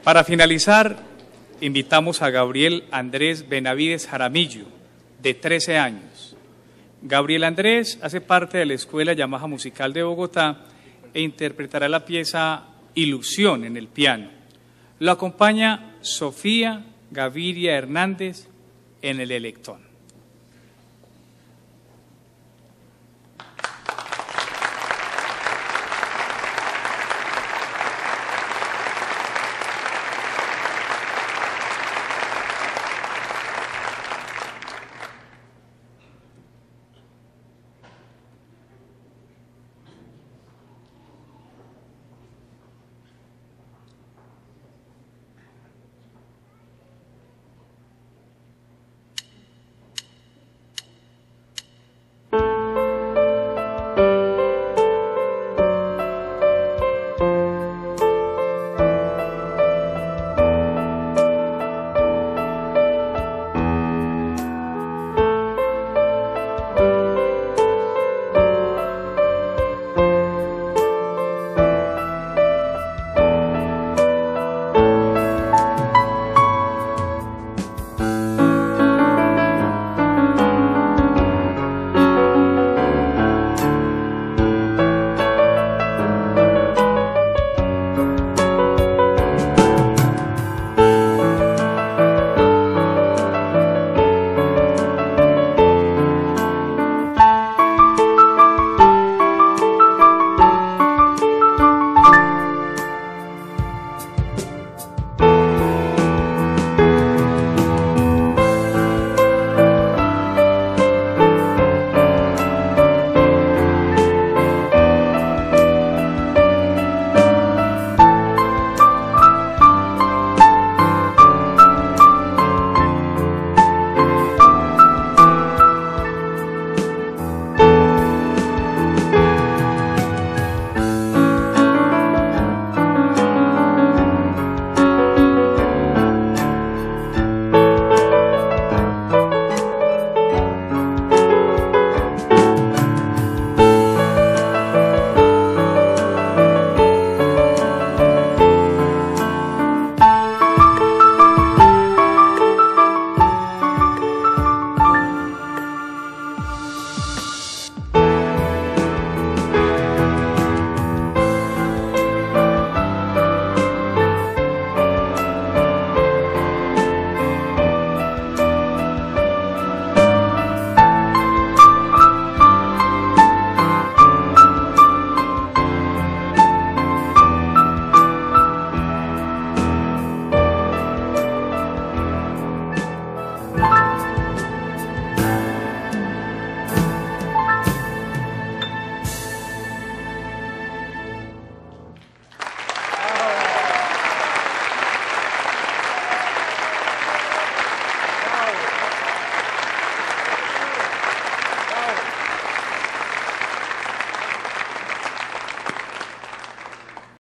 Para finalizar, invitamos a Gabriel Andrés Benavides Jaramillo, de 13 años. Gabriel Andrés hace parte de la Escuela Yamaha Musical de Bogotá e interpretará la pieza Ilusión en el piano. Lo acompaña Sofía Gaviria Hernández en el electrón.